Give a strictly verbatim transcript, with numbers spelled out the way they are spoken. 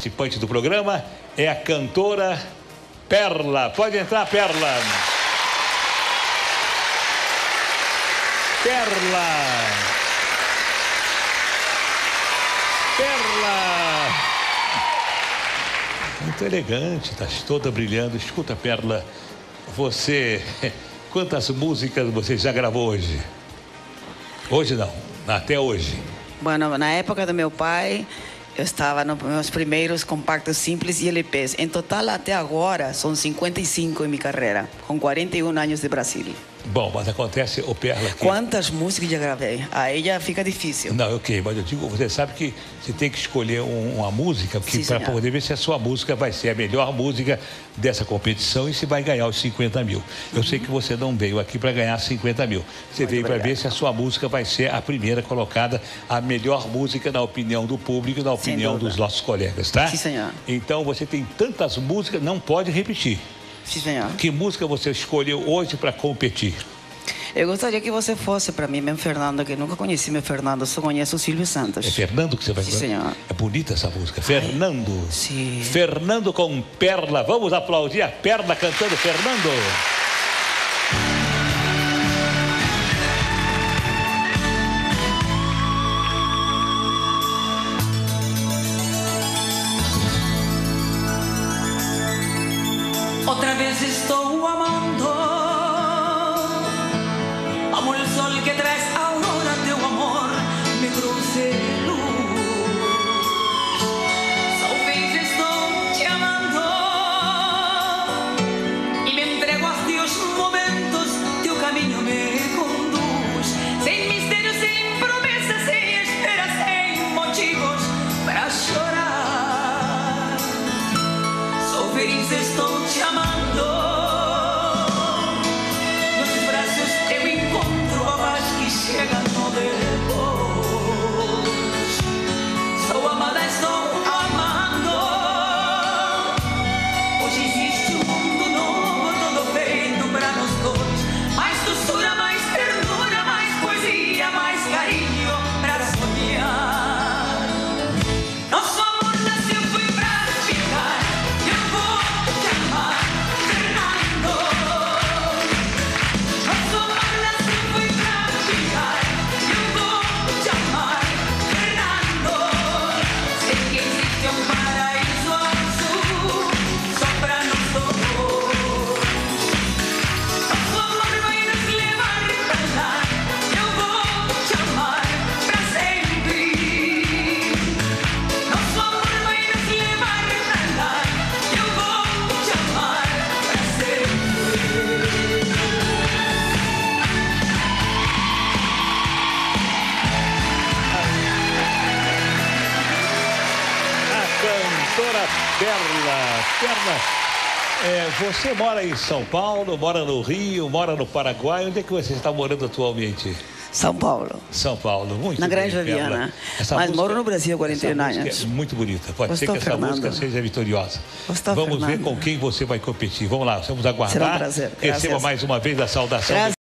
participante do programa é a cantora Perla. Pode entrar, Perla. Perla. Perla. Muito elegante, está toda brilhando. Escuta, Perla, você... Quantas músicas você já gravou hoje? Hoje não, até hoje. Bueno, na época do meu pai, eu estava nos meus primeiros compactos simples e L Ps. Em total, até agora, são cinquenta e cinco em minha carreira, com quarenta e um anos de Brasil. Bom, mas acontece, o Perla... Que... Quantas músicas já gravei? Aí já fica difícil. Não, ok, mas eu digo, você sabe que você tem que escolher um, uma música para poder ver se a sua música vai ser a melhor música dessa competição e se vai ganhar os cinquenta mil. Eu uhum. sei que você não veio aqui para ganhar cinquenta mil. Você Muito veio para ver se a sua música vai ser a primeira colocada, a melhor música na opinião do público e na opinião dos nossos colegas, tá? Sim, senhor. Então, você tem tantas músicas, não pode repetir. Sim, senhor. Que música você escolheu hoje para competir? Eu gostaria que você fosse para mim, meu Fernando, que eu nunca conheci meu Fernando, só conheço o Silvio Santos. É Fernando que você vai... Sim, senhor. É bonita essa música. Fernando. Sim. Fernando com Perla. Vamos aplaudir a Perla cantando Fernando. Otra vez estou amando, amo el sol que traes ahora, teu amor me trouxe luz. Talvez estou te amando e me entrego aos teus momentos, teu caminho me conduz. Sem mistério, sem promessas, sem espera, sem motivos para chorar. Sou feliz, estou te amando. Nos braços eu encontro a paz que chega no depois. Sou amada, estou amando. Hoje existe um mundo novo, todo feito para nós dois. Mais doçura, mais ternura, mais poesia, mais carinho para sonhar. Nosso amor nasceu, foi pra ficar. Eu vou te amar, Fernando. Nosso amor nasceu, foi pra ficar. Eu vou te amar, Fernando. Sei que existe um paraíso azul só pra nós dois. Nosso amor vai nos levar pra lá. Eu vou te amar pra sempre. Nosso amor vai nos levar pra lá. Eu vou te amar pra sempre. A cantora Perla. Perla, é, você mora em São Paulo, mora no Rio, mora no Paraguai. Onde é que você está morando atualmente? São Paulo. São Paulo, muito Na bem, Granja Perla. Viana. Essa Mas música- moro no Brasil há quarenta e um essa música anos. É muito bonita. Pode ser Gostou, que essa Fernando? música seja vitoriosa. Gostou, Vamos ver Fernando? com quem você vai competir. Vamos lá, vamos aguardar. Será um prazer. Receba Graças. mais uma vez a saudação. Graças.